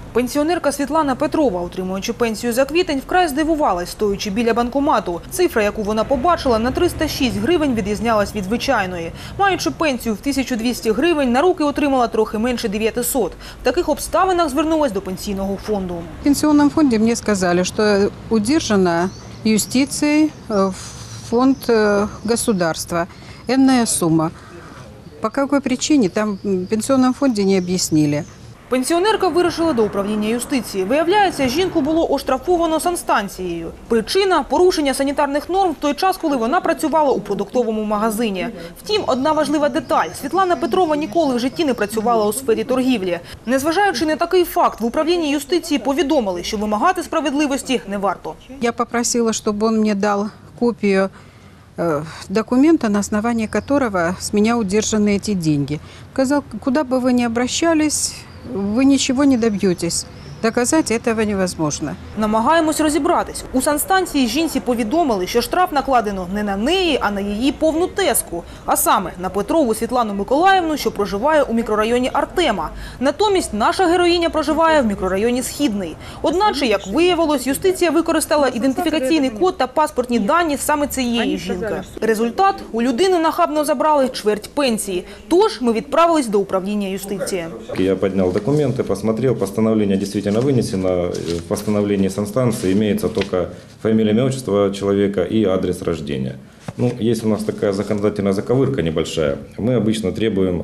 Пенсіонерка Світлана Петрова, отримуючи пенсію за квітень, вкрай здивувалась, стоячи біля банкомату. Цифра, яку вона побачила, на 306 гривень відрізнялась від звичайної. Маючи пенсію в 1200 гривень, на руки отримала трохи менше 900. В таких обставинах звернулась до пенсійного фонду. В пенсионном фонде мне сказали, что удержана юстицией фонд государства. Энная сумма. По какой причине, там в пенсионном фонде не объяснили. Пенсіонерка вирушила до управління юстиції. Виявляється, жінку було оштрафовано санстанцією. Причина – порушення санітарних норм в той час, коли вона працювала у продуктовому магазині. Втім, одна важлива деталь – Світлана Петрова ніколи в житті не працювала у сфері торгівлі. Незважаючи на такий факт, в управлінні юстиції повідомили, що вимагати справедливості не варто. Я попросила, чтобы он мне дал копию документа, на основании которого с меня удержаны эти деньги. Сказал, куда бы вы ни обращались, вы ничего не добьетесь. Доказать этого невозможно. Намагаємось розібратись. У санстанції жінці повідомили, що штраф накладено не на неї, а на її повну тезку. А саме на Петрову Світлану Миколаївну, що проживає у мікрорайоні Артема. Натомість наша героїня проживає в мікрорайоні Східний. Одначе, як виявилось, юстиція використала ідентифікаційний код та паспортні дані саме цієї жінки. Результат – у людини нахабно забрали чверть пенсії. Тож ми відправились до управління юстиції. Я підняв документи, посмотрел, постановлення дійсно вынесено. В постановлении санстанции имеется только фамилия, имя, отчество человека и адрес рождения. Ну, есть у нас такая законодательная заковырка небольшая. Мы обычно требуем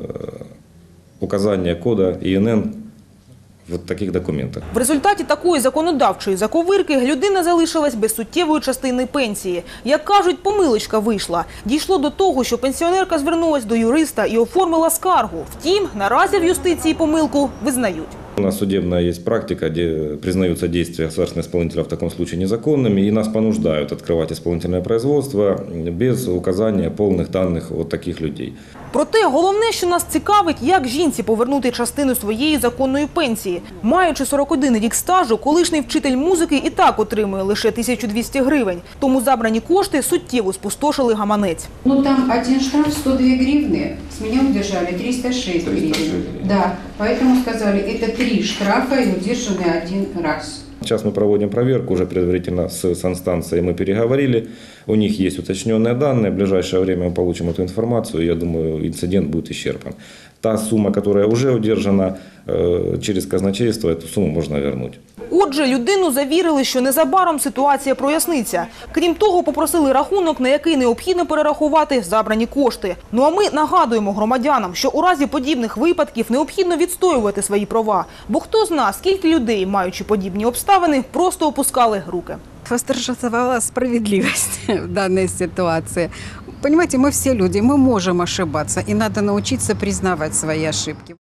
указания кода ИНН в таких документах. В результаті такої законодавчої заковирки людина залишилась без суттєвої частини пенсії. Як кажуть, помилочка вийшла. Дійшло до того, що пенсіонерка звернулась до юриста і оформила скаргу. Втім, наразі в юстиції помилку визнають. У нас судебная есть практика, где признаются действия государственного исполнителя в таком случае незаконными, и нас понуждают открывать исполнительное производство без указания полных данных от таких людей. Проте головне, що нас цікавить, як жінці повернути частину своєї законної пенсії. Маючи 41 рік стажу, колишній вчитель музики і так отримує лише 1200 гривень. Тому забрані кошти суттєво спустошили гаманець. Ну там один штраф 102 гривны, с меня удержали 306 гривен. Да, поэтому сказали, это 3 штрафа и удержаны один раз. Сейчас мы проводим проверку, уже предварительно с санстанцией мы переговорили. У них есть уточненные данные, в ближайшее время мы получим эту информацию, я думаю, инцидент будет исчерпан. Та сумма, которая уже удержана через казначейство, эту сумму можно вернуть. Отже, людину завірили, що незабаром ситуація проясниться. Крім того, попросили рахунок, на який необхідно перерахувати забрані кошти. Ну а ми нагадуємо громадянам, що у разі подібних випадків необхідно відстоювати свої права. Бо хто зна, скільки людей, маючи подібні обставини, просто опускали руки. Восторжествовала справедливость в данной ситуации. Понимаете, мы все люди, мы можем ошибаться, и надо научиться признавать свои ошибки.